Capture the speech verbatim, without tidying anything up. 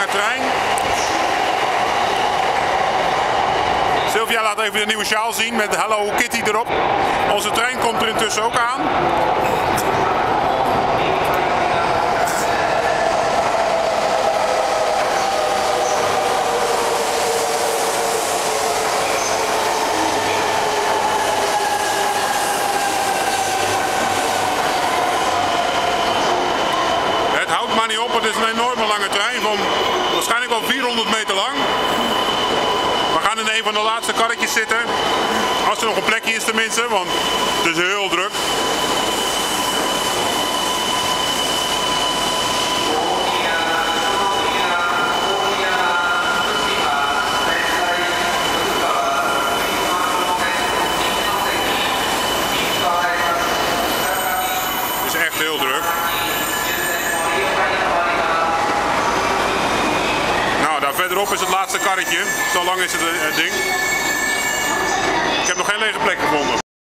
trein. Sylvia laat even de nieuwe sjaal zien met Hello Kitty erop. Onze trein komt er intussen ook aan. Het houdt maar niet op, het is een enorme lange trein van waarschijnlijk wel vierhonderd meter lang. We gaan in een van de laatste karretjes zitten. Als er nog een plekje is tenminste, want het is heel druk. Het is echt heel druk. Nou, daar verderop is het laatste karretje. Zo lang is het, het ding. Ik heb nog geen lege plek gevonden.